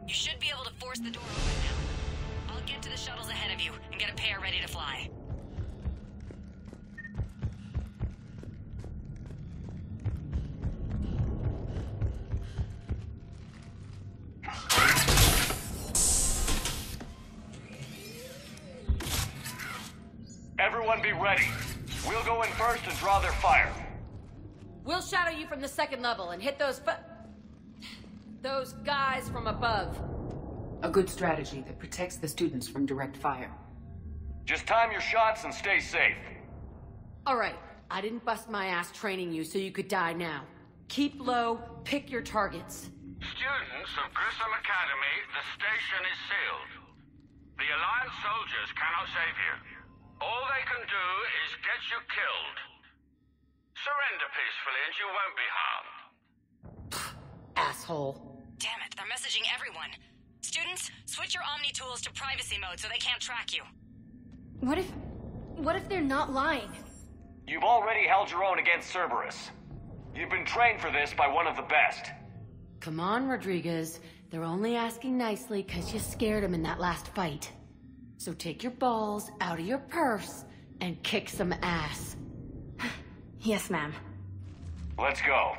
You should be able to force the door open now. I'll get to the shuttles ahead of you and get a pair ready to fly. Everyone be ready. We'll go in first and draw their fire. We'll shadow you from the second level and hit those guys from above. A good strategy that protects the students from direct fire. Just time your shots and stay safe. All right, I didn't bust my ass training you so you could die now. Keep low, pick your targets. Students of Grissom Academy, the station is sealed. The Alliance soldiers cannot save you. All they can do is get you killed. Surrender peacefully and you won't be harmed. Asshole. Damn it, they're messaging everyone. Students, switch your Omni tools to privacy mode so they can't track you. What if they're not lying? You've already held your own against Cerberus. You've been trained for this by one of the best. Come on, Rodriguez. They're only asking nicely because you scared them in that last fight. So take your balls out of your purse and kick some ass. Yes, ma'am. Let's go.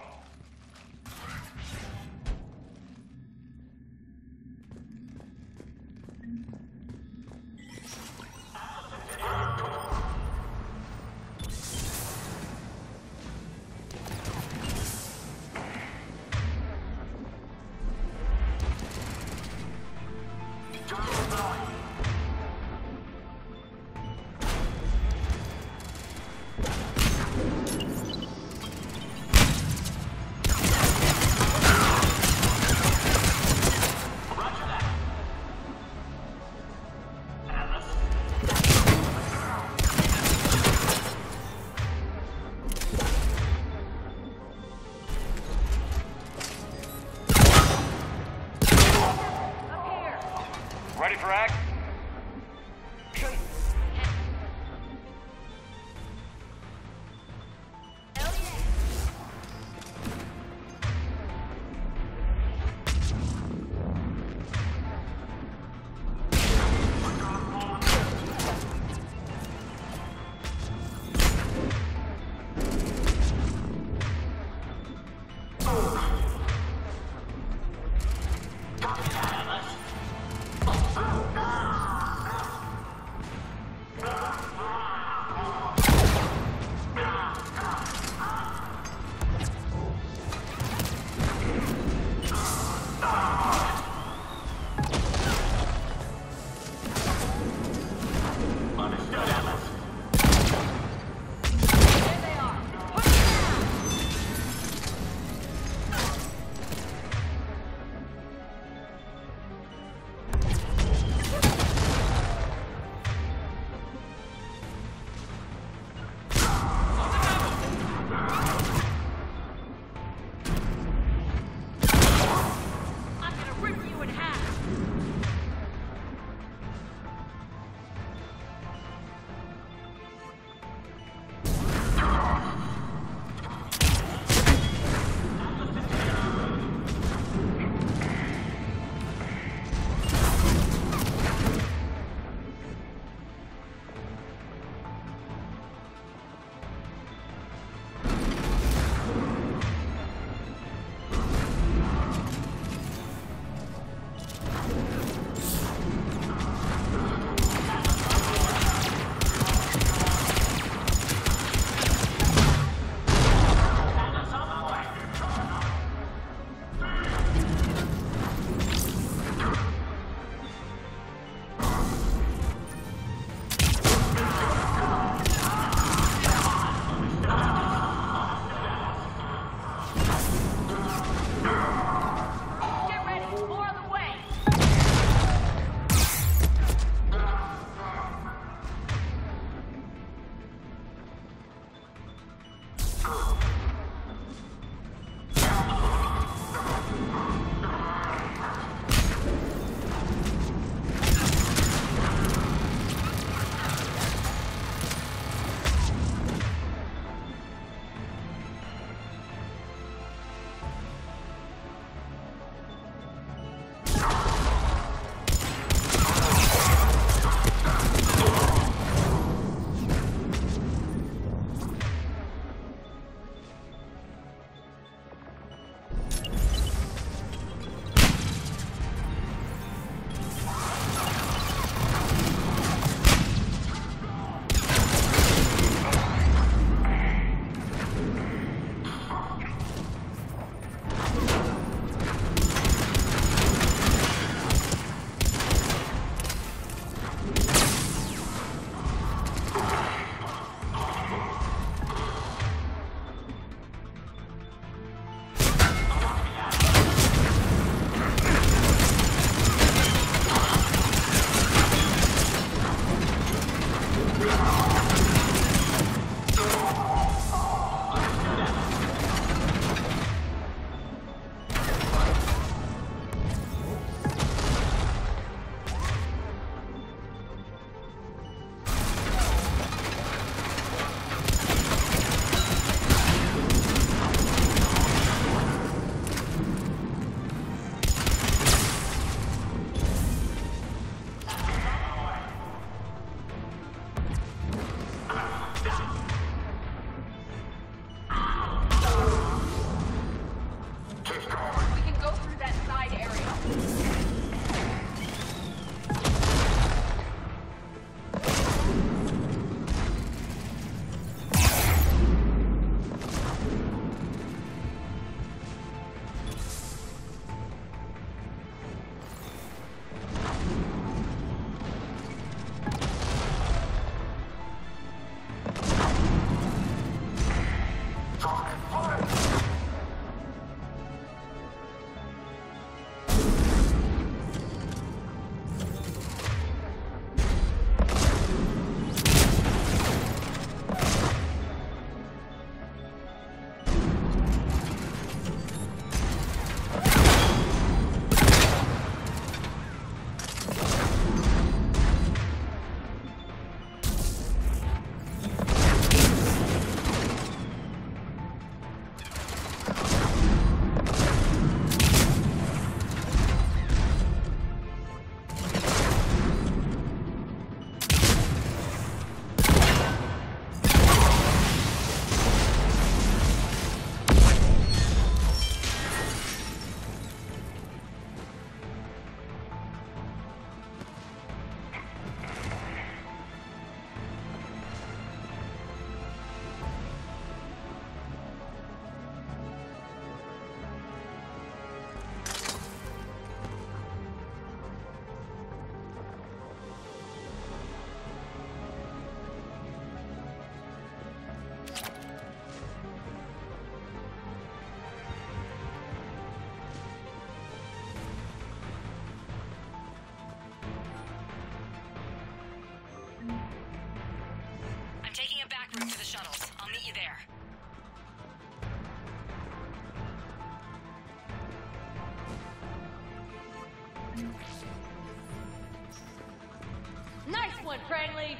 Langley!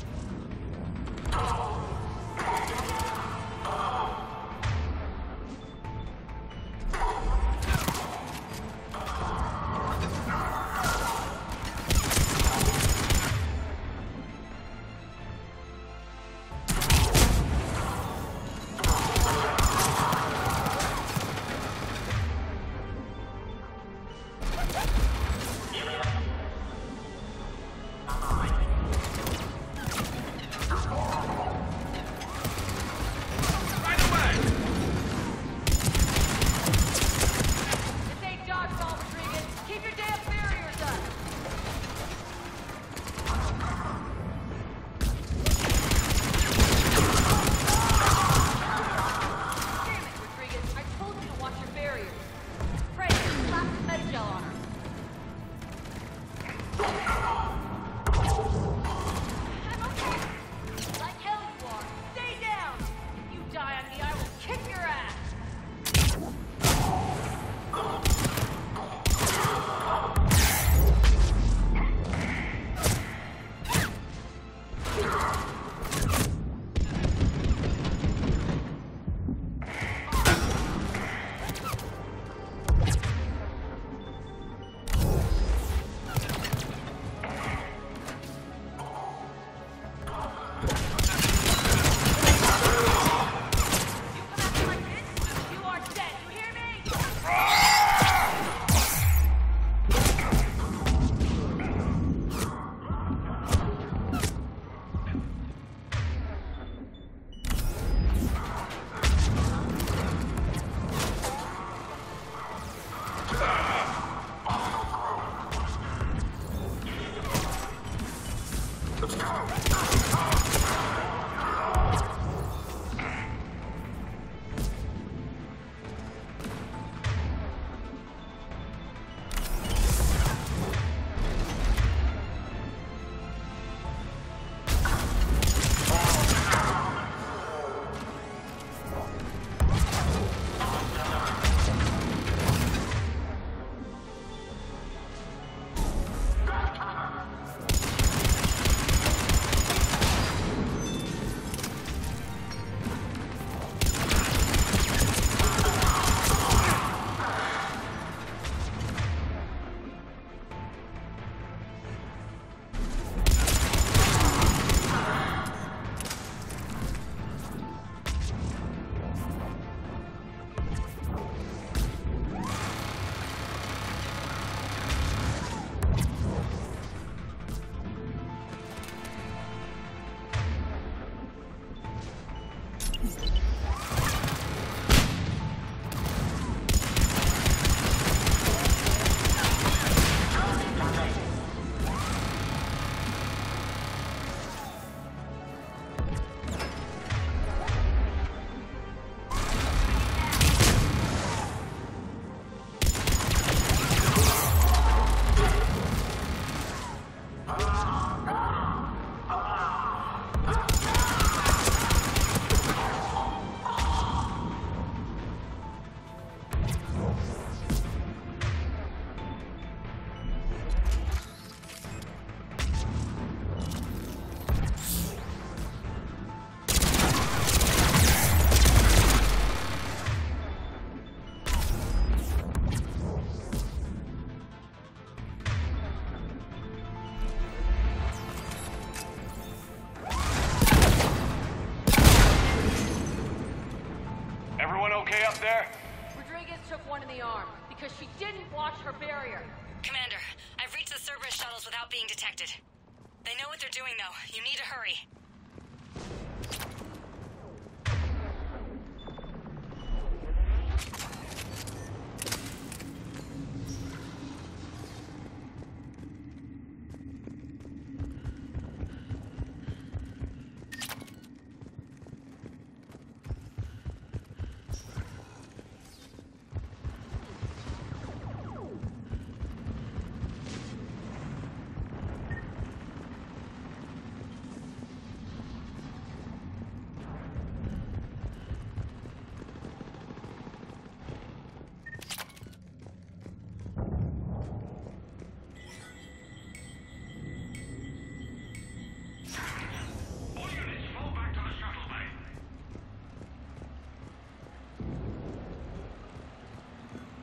there? Rodriguez took one in the arm because she didn't watch her barrier. Commander, I've reached the Cerberus shuttles without being detected. They know what they're doing, though. You need to hurry.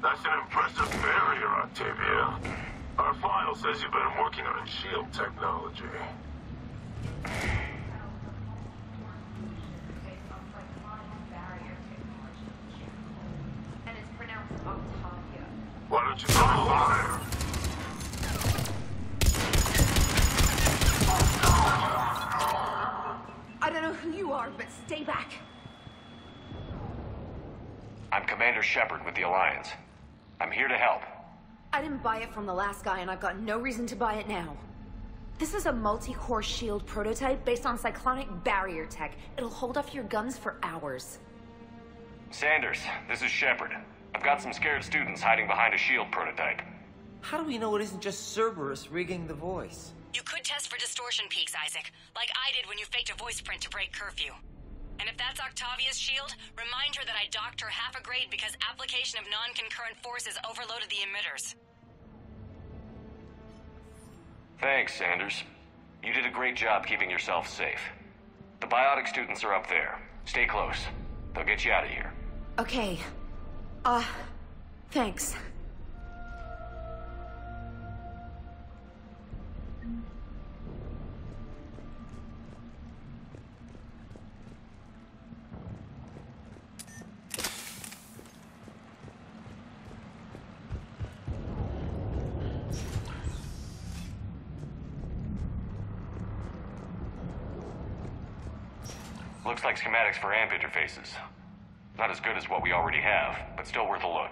That's an impressive barrier, Octavia. Our file says you've been working on shield technology. And it's pronounced Octavia. Why don't you go fire? I don't know who you are, but stay back. I'm Commander Shepard with the Alliance. I'm here to help. I didn't buy it from the last guy, and I've got no reason to buy it now. This is a multi-core shield prototype based on cyclonic barrier tech. It'll hold off your guns for hours. Sanders, this is Shepard. I've got some scared students hiding behind a shield prototype. How do we know it isn't just Cerberus rigging the voice? You could test for distortion peaks, Isaac, like I did when you faked a voice print to break curfew. And if that's Octavia's shield, remind her that I docked her half a grade because application of non-concurrent forces overloaded the emitters. Thanks, Sanders. You did a great job keeping yourself safe. The biotic students are up there. Stay close. They'll get you out of here. Okay. Thanks. Looks like schematics for AMP interfaces. Not as good as what we already have, but still worth a look.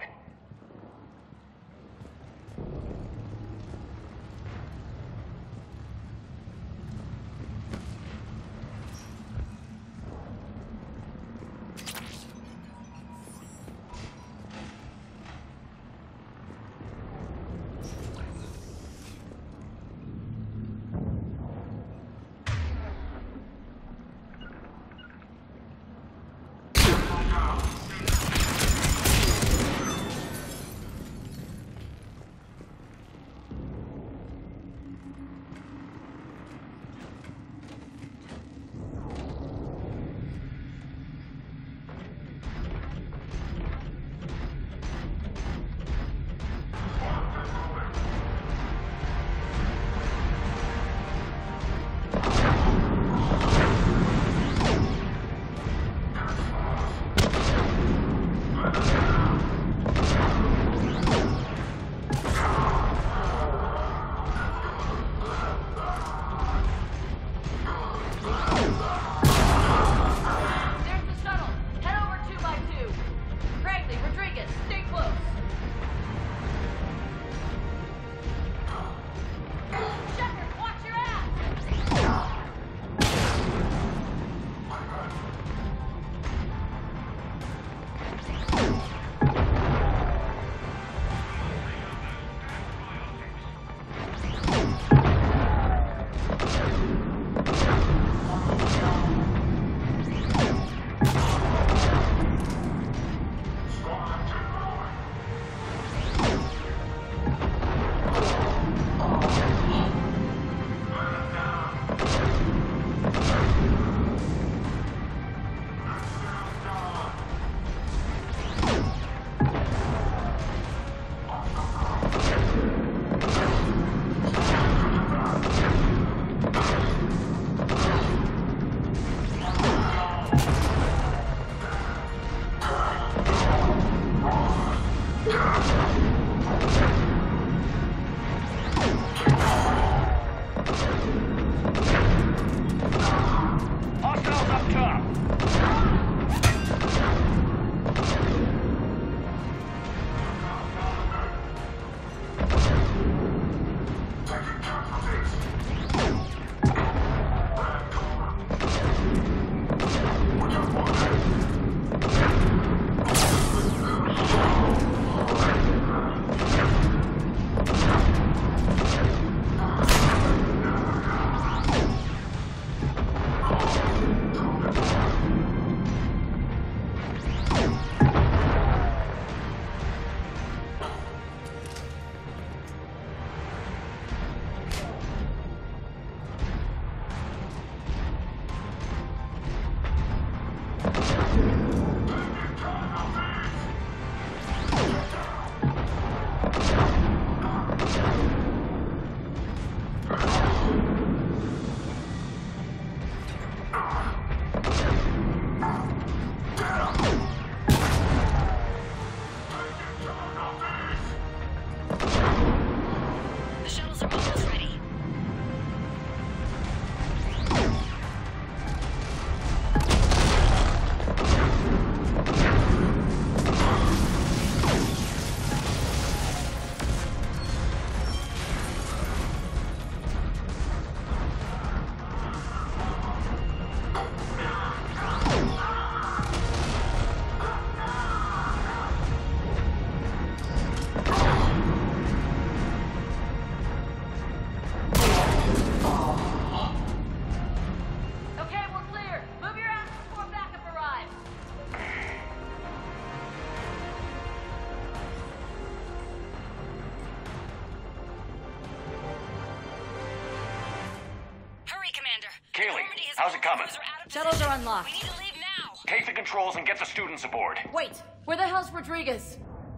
coming. Shuttles are unlocked. We need to leave now. Take the controls and get the students aboard. Wait, where the hell's Rodriguez?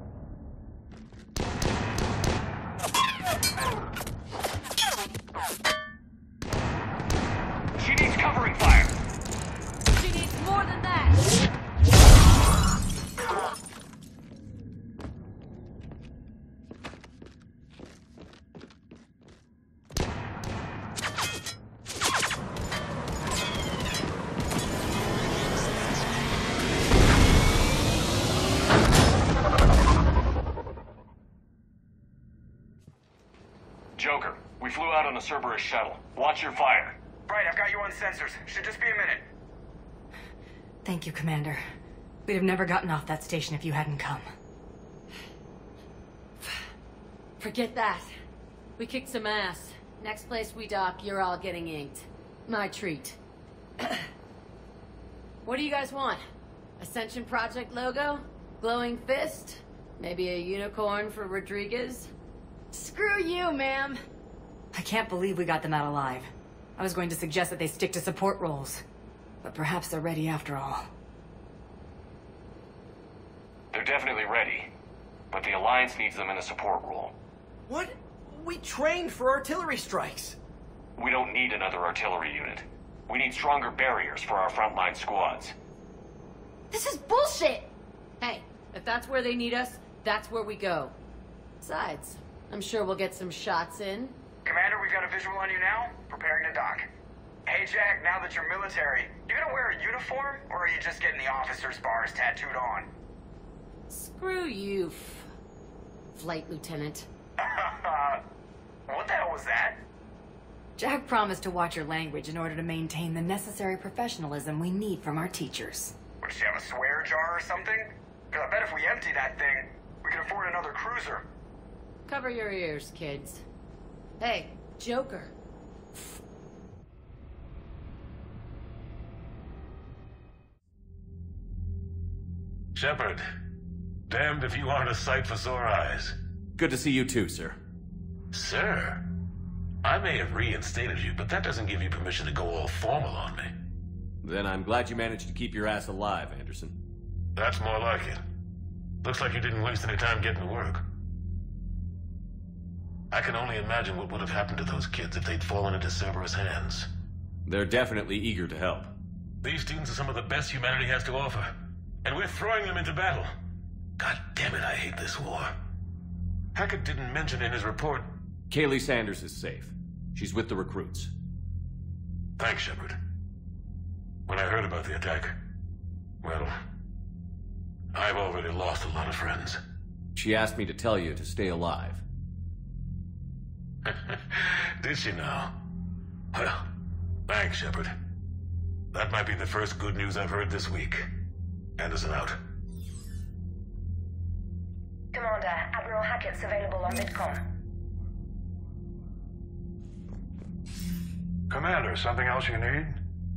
She needs covering fire. She needs more than that. Joker, we flew out on a Cerberus shuttle. Watch your fire. Right, I've got you on sensors. Should just be a minute. Thank you, Commander. We'd have never gotten off that station if you hadn't come. Forget that. We kicked some ass. Next place we dock, you're all getting inked. My treat. What do you guys want? Ascension Project logo? Glowing fist? Maybe a unicorn for Rodriguez? Screw you, ma'am. I can't believe we got them out alive. I was going to suggest that they stick to support roles. But perhaps they're ready after all. They're definitely ready. But the Alliance needs them in a support role. What? We trained for artillery strikes. We don't need another artillery unit. We need stronger barriers for our frontline squads. This is bullshit! Hey, if that's where they need us, that's where we go. Besides, I'm sure we'll get some shots in. Commander, we've got a visual on you now. Preparing to dock. Hey, Jack, now that you're military, you gonna wear a uniform, or are you just getting the officer's bars tattooed on? Screw you, Flight Lieutenant. What the hell was that? Jack promised to watch your language in order to maintain the necessary professionalism we need from our teachers. Would she have a swear jar or something? Because I bet if we empty that thing, we can afford another cruiser. Cover your ears, kids. Hey, Joker. Shepard, damned if you aren't a sight for sore eyes. Good to see you too, sir. Sir, I may have reinstated you, but that doesn't give you permission to go all formal on me. Then I'm glad you managed to keep your ass alive, Anderson. That's more like it. Looks like you didn't waste any time getting to work. I can only imagine what would have happened to those kids if they'd fallen into Cerberus' hands. They're definitely eager to help. These students are some of the best humanity has to offer, and we're throwing them into battle. God damn it, I hate this war. Hackett didn't mention in his report... Kaylee Sanders is safe. She's with the recruits. Thanks, Shepard. When I heard about the attack, well, I've already lost a lot of friends. She asked me to tell you to stay alive. Did she now? Well, thanks, Shepard. That might be the first good news I've heard this week. Anderson out. Commander, Admiral Hackett's available on Midcom. Commander, something else you need?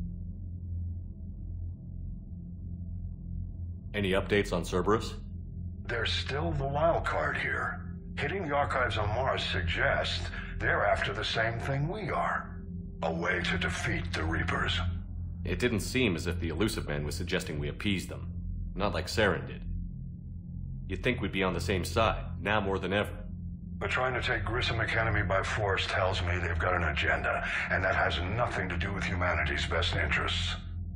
Any updates on Cerberus? There's still the wild card here. Hitting the archives on Mars suggests they're after the same thing we are. A way to defeat the Reapers. It didn't seem as if the Illusive Man was suggesting we appease them. Not like Saren did. You'd think we'd be on the same side, now more than ever. But trying to take Grissom Academy by force tells me they've got an agenda, and that has nothing to do with humanity's best interests.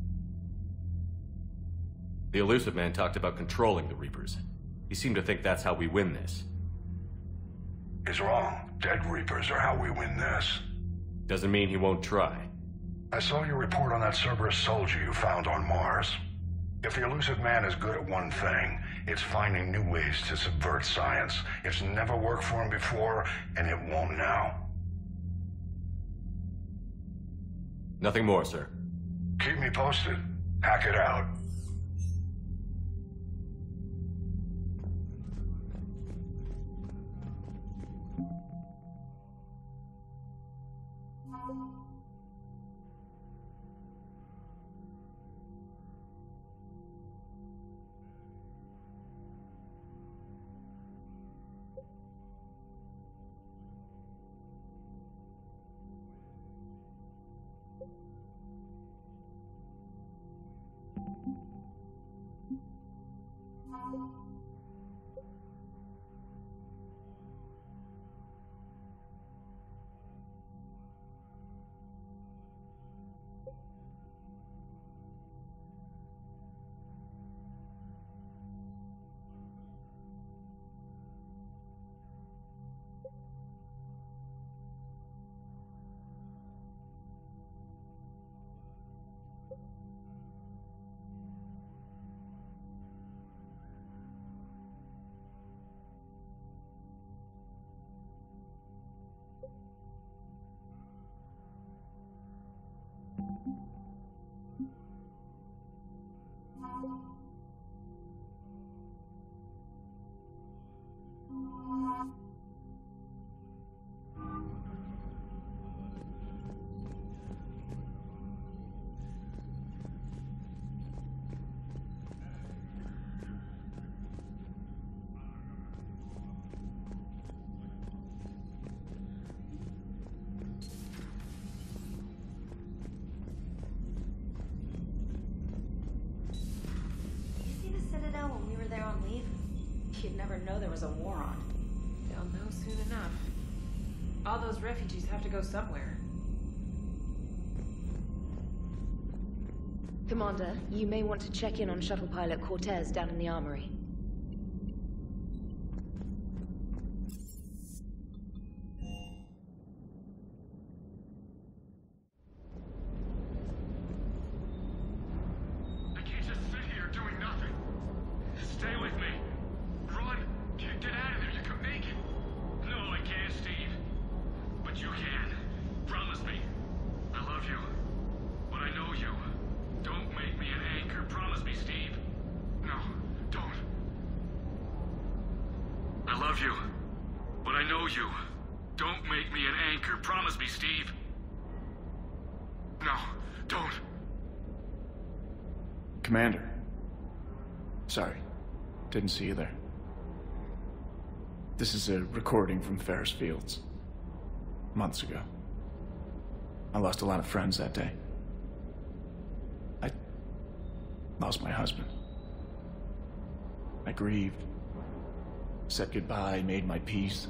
The Illusive Man talked about controlling the Reapers. He seemed to think that's how we win this. He's wrong. Dead Reapers are how we win this. Doesn't mean he won't try. I saw your report on that Cerberus soldier you found on Mars. If the Illusive Man is good at one thing, it's finding new ways to subvert science. It's never worked for him before, and it won't now. Nothing more, sir. Keep me posted. Hackett out. don't leave, you'd never know there was a war on. They'll know soon enough. All those refugees have to go somewhere. Commander, you may want to check in on shuttle pilot Cortez down in the armory. I can't just sit here doing nothing. Stay with me. Run. Get out of there. You can make it. No, I can't, Steve. But you can. Promise me. I love you. But I know you. Don't make me an anchor. Promise me, Steve. No, don't. I love you. But I know you. Don't make me an anchor. Promise me, Steve. No, don't. Commander. Sorry. Didn't see you there. This is a recording from Ferris Fields. Months ago. I lost a lot of friends that day. I lost my husband. I grieved. Said goodbye, made my peace.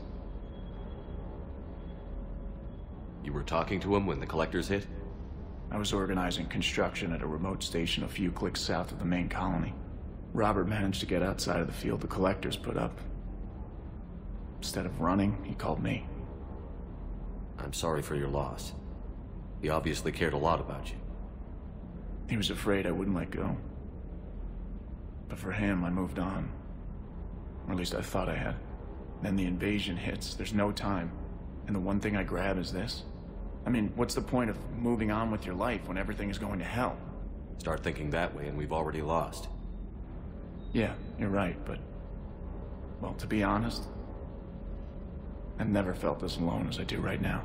You were talking to him when the collectors hit? I was organizing construction at a remote station a few clicks south of the main colony. Robert managed to get outside of the field the collectors put up. Instead of running, he called me. I'm sorry for your loss. He obviously cared a lot about you. He was afraid I wouldn't let go. But for him, I moved on. Or at least I thought I had. Then the invasion hits, there's no time. And the one thing I grab is this. I mean, what's the point of moving on with your life when everything is going to hell? Start thinking that way and we've already lost. Yeah, you're right, but... well, to be honest, I've never felt as alone as I do right now.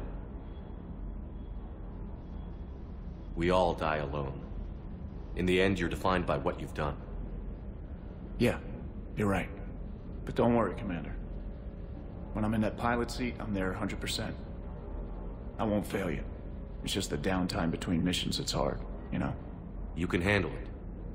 We all die alone. In the end, you're defined by what you've done. Yeah, you're right. But don't worry, Commander. When I'm in that pilot seat, I'm there 100%. I won't fail you. It's just the downtime between missions that's hard, you know? You can handle it.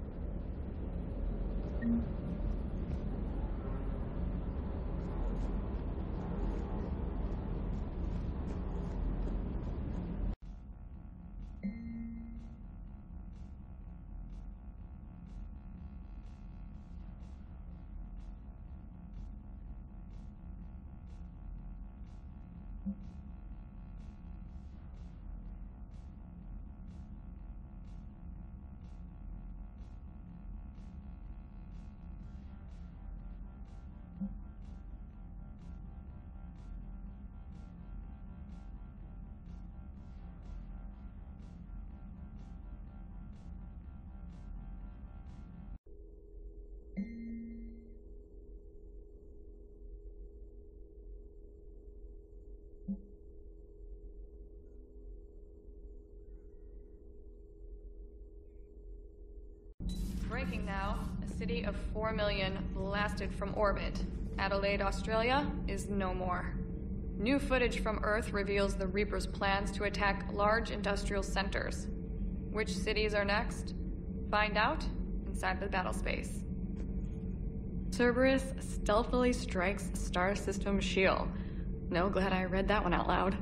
Breaking now, a city of 4 million blasted from orbit. Adelaide, Australia is no more. New footage from Earth reveals the Reaper's plans to attack large industrial centers. Which cities are next? Find out inside the battle space. Cerberus stealthily strikes Star System shield. No, glad I read that one out loud.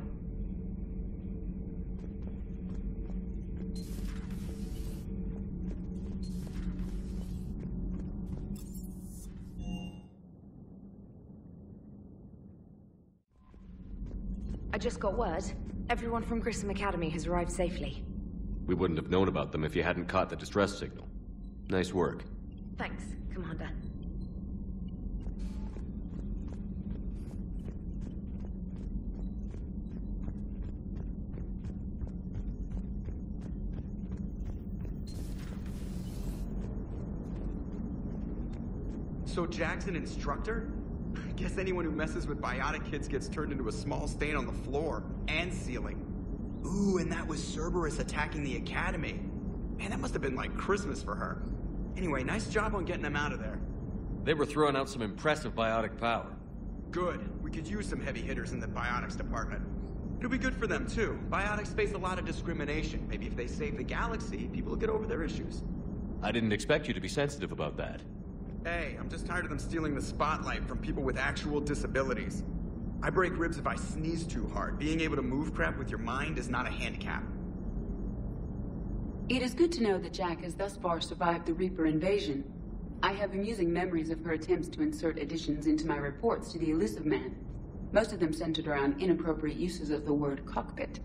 I just got word. Everyone from Grissom Academy has arrived safely. We wouldn't have known about them if you hadn't caught the distress signal. Nice work. Thanks, Commander. So Jack's an instructor? I guess anyone who messes with biotic kids gets turned into a small stain on the floor and ceiling. Ooh, and that was Cerberus attacking the academy. Man, that must have been like Christmas for her. Anyway, nice job on getting them out of there. They were throwing out some impressive biotic power. Good. We could use some heavy hitters in the biotics department. It'll be good for them, too. Biotics face a lot of discrimination. Maybe if they save the galaxy, people will get over their issues. I didn't expect you to be sensitive about that. Hey, I'm just tired of them stealing the spotlight from people with actual disabilities. I break ribs if I sneeze too hard. Being able to move crap with your mind is not a handicap. It is good to know that Jack has thus far survived the Reaper invasion. I have amusing memories of her attempts to insert additions into my reports to the Elusive Man. Most of them centered around inappropriate uses of the word cockpit.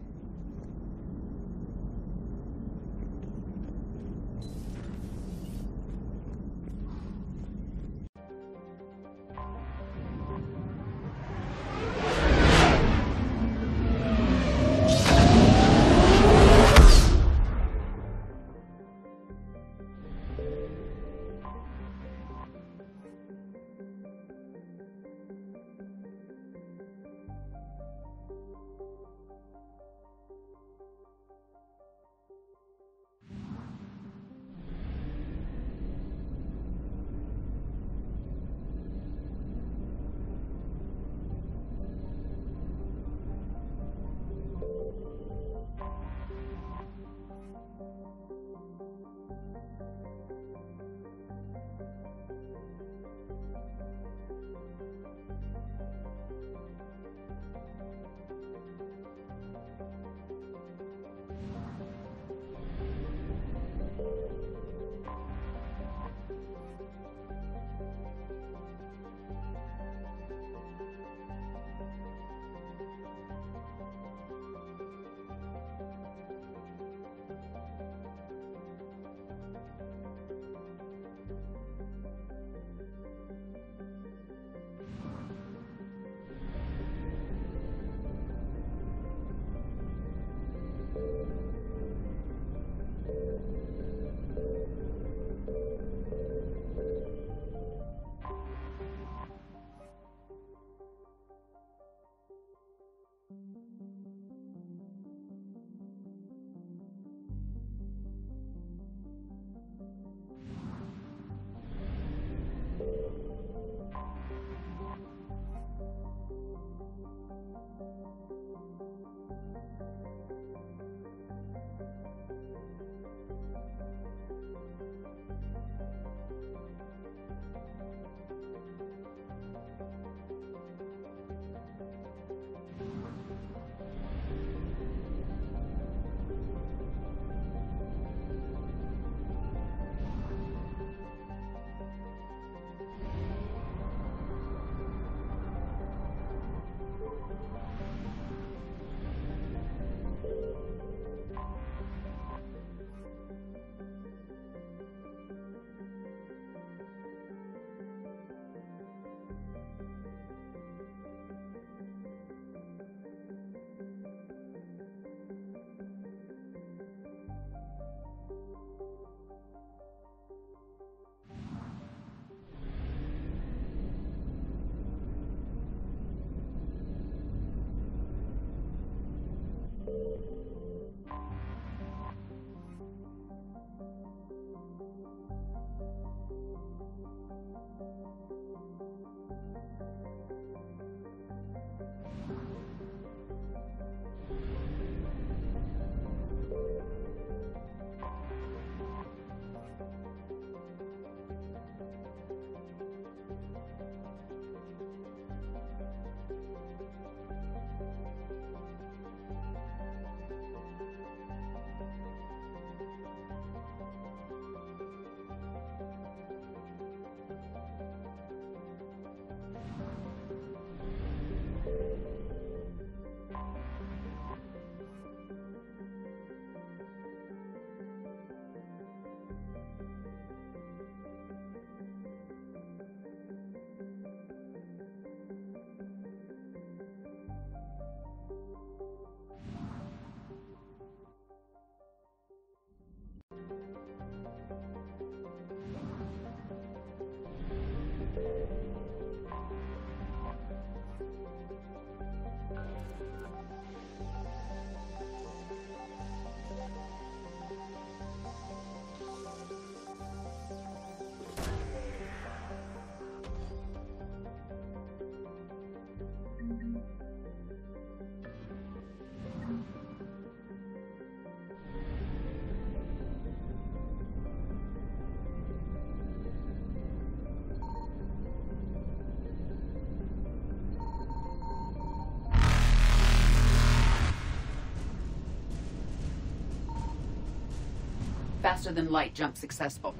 faster-than-light jump successful.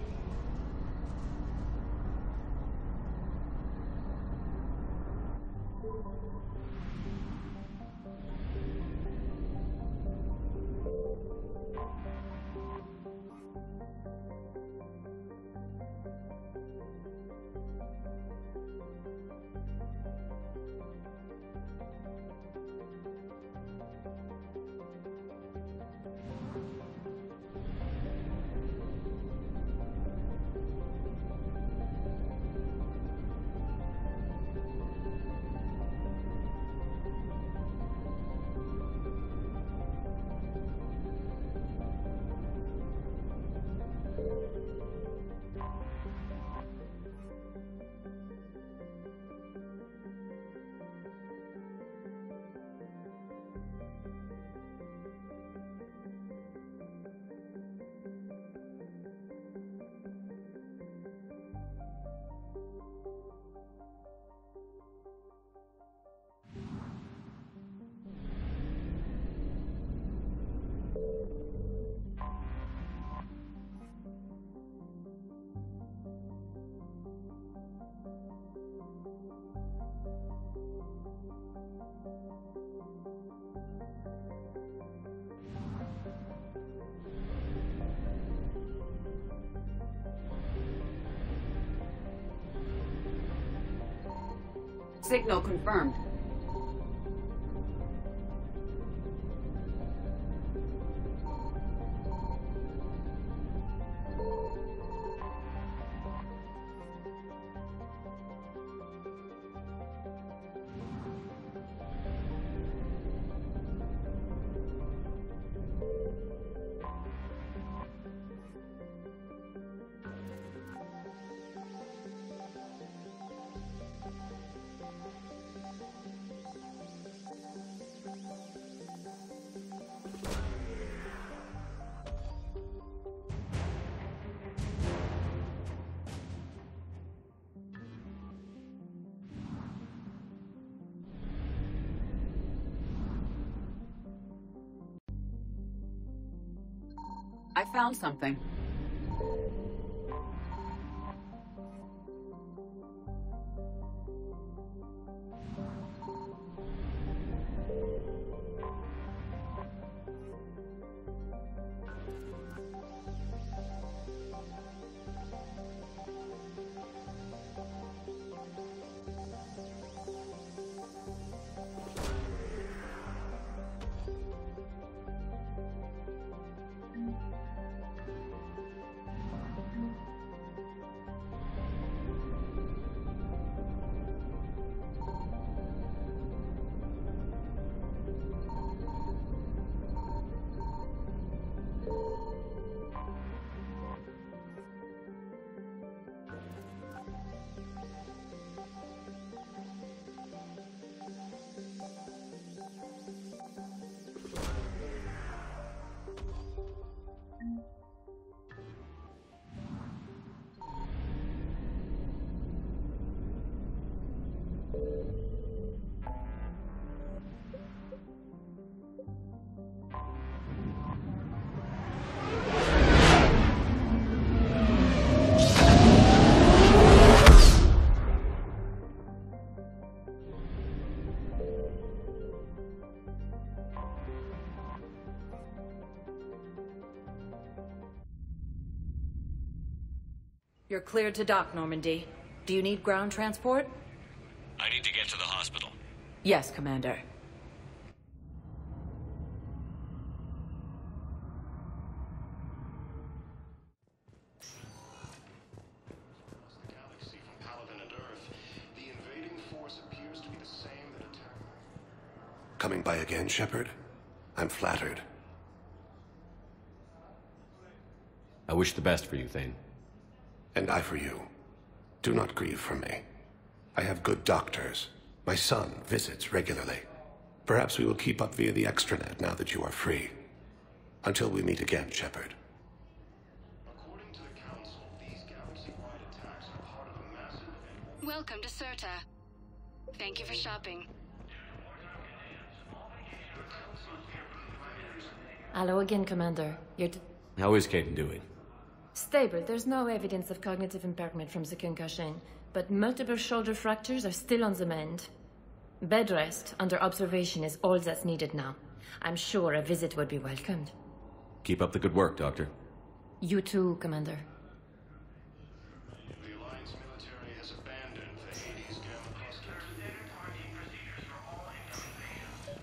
Signal confirmed. I found something. You're cleared to dock, Normandy. Do you need ground transport? I need to get to the hospital. Yes, Commander. Coming by again, Shepard? I'm flattered. I wish the best for you, Thane. And I for you. Do not grieve for me. I have good doctors. My son visits regularly. Perhaps we will keep up via the extranet now that you are free. Until we meet again, Shepard. According to the Council, these galaxy-wide attacks are part of a massive... Welcome to Serta. Thank you for shopping. Hello again, Commander. How is Caden doing? Stable. There's no evidence of cognitive impairment from the concussion, but multiple shoulder fractures are still on the mend. Bed rest under observation is all that's needed now. I'm sure a visit would be welcomed. Keep up the good work, Doctor. You too, Commander. The Alliance military has abandoned the Hades Gamma Cluster. Standard quarantine procedures for all incoming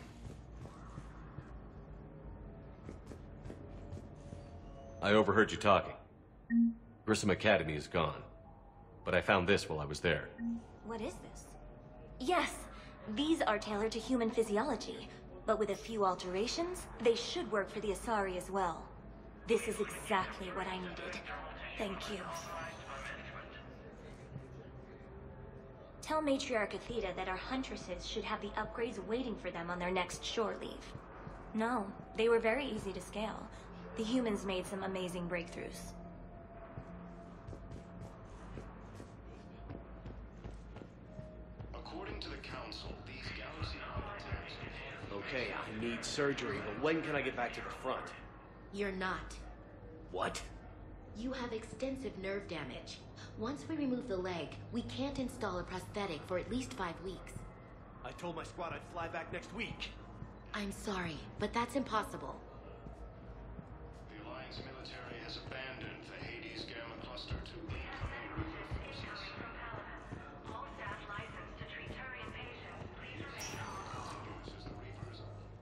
patients. I overheard you talking. Grissom Academy is gone. But I found this while I was there. What is this? Yes, these are tailored to human physiology, but with a few alterations, they should work for the Asari as well. This is exactly what I needed. Thank you. Tell Matriarch Athena that our huntresses should have the upgrades waiting for them on their next shore leave. No, they were very easy to scale. The humans made some amazing breakthroughs. According to the Council, these galaxy-wide attacks... Okay, I need surgery, but when can I get back to the front? You're not. What? You have extensive nerve damage. Once we remove the leg, we can't install a prosthetic for at least 5 weeks. I told my squad I'd fly back next week. I'm sorry, but that's impossible. The Alliance military has abandoned the Hades Gamma Cluster to incoming Reaper forces. All staff licensed to treat Turian patients, please remain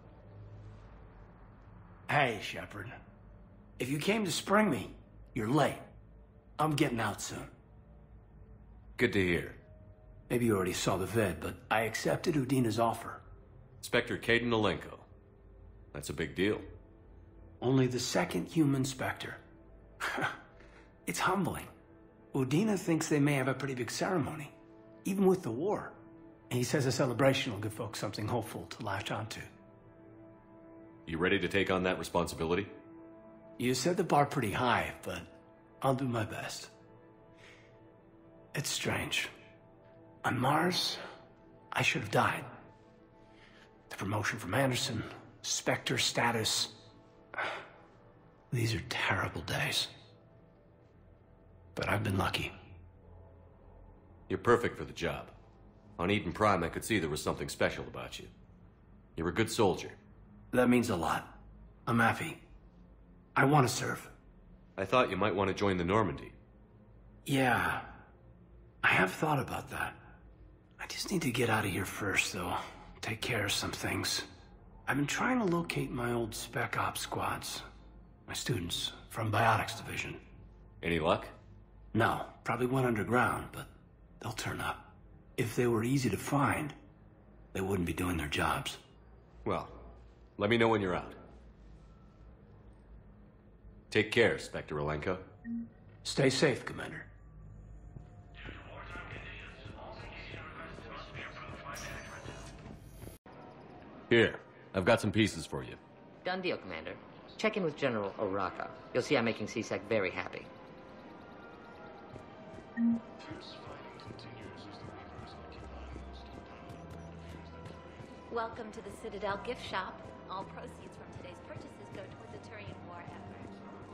on. Hey, Shepard. If you came to spring me, you're late. I'm getting out soon. Good to hear. Maybe you already saw the vid, but I accepted Udina's offer. Inspector Caden Alenko. That's a big deal. Only the second human Spectre. It's humbling. Udina thinks they may have a pretty big ceremony, even with the war. And he says a celebration will give folks something hopeful to latch onto. You ready to take on that responsibility? You set the bar pretty high, but I'll do my best. It's strange. On Mars, I should have died. The promotion from Anderson, Spectre status. These are terrible days. But I've been lucky. You're perfect for the job. On Eden Prime, I could see there was something special about you. You're a good soldier. That means a lot. I'm happy. I want to serve. I thought you might want to join the Normandy. Yeah. I have thought about that. I just need to get out of here first, though. Take care of some things. I've been trying to locate my old Spec Ops squads. My students from Biotics Division. Any luck? No. Probably went underground, but they'll turn up. If they were easy to find, they wouldn't be doing their jobs. Well, let me know when you're out. Take care, Spectre Alenko. Stay safe, Commander. Here, I've got some pieces for you. Done deal, Commander. Check in with General Oraka. You'll see I'm making C-Sec very happy. Welcome to the Citadel gift shop. All proceeds from today's purchases go toward the Turian war effort.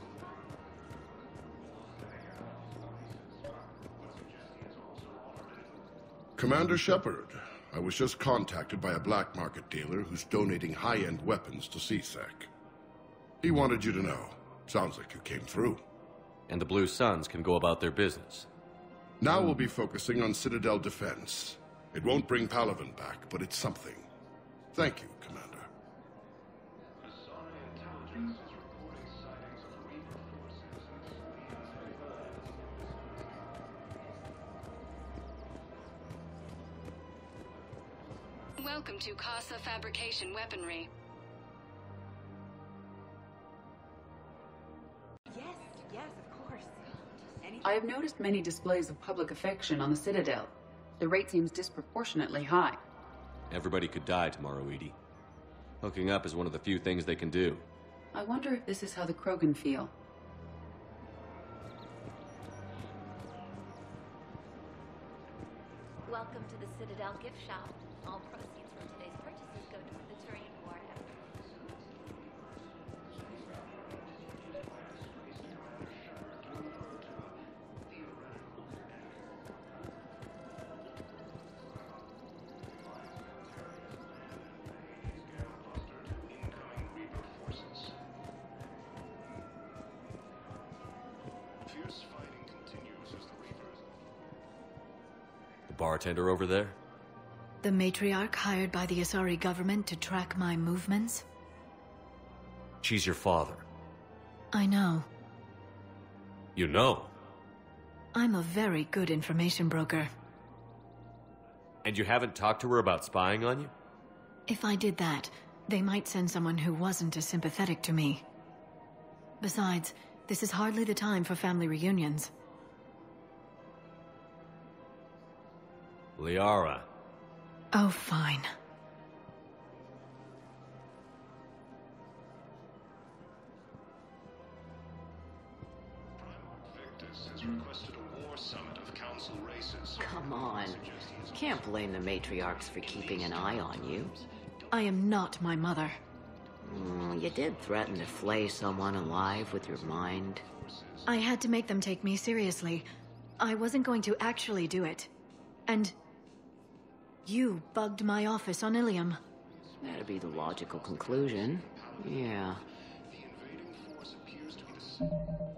Commander Shepard, I was just contacted by a black market dealer who's donating high-end weapons to C-Sec. He wanted you to know. Sounds like you came through. And the Blue Suns can go about their business. Now we'll be focusing on Citadel defense. It won't bring Palaven back, but it's something. Thank you, Commander. Welcome to Casa Fabrication Weaponry. Yes, of course. I have noticed many displays of public affection on the Citadel. The rate seems disproportionately high. Everybody could die tomorrow, Edie. Hooking up is one of the few things they can do. I wonder if this is how the Krogan feel. Welcome to the Citadel gift shop. All proceeds from today's purchases go toward the Turian war effort. The bartender over there? The matriarch hired by the Asari government to track my movements? She's your father. I know. You know? I'm a very good information broker. And you haven't talked to her about spying on you? If I did that, they might send someone who wasn't as sympathetic to me. Besides, this is hardly the time for family reunions. Liara. Oh, fine. Has requested a war summit of council races. Come on. Can't blame the matriarchs for keeping an eye on you. I am not my mother. You did threaten to flay someone alive with your mind. I had to make them take me seriously. I wasn't going to actually do it. And you bugged my office on Ilium. That'd be the logical conclusion. Yeah. The invading force appears to be the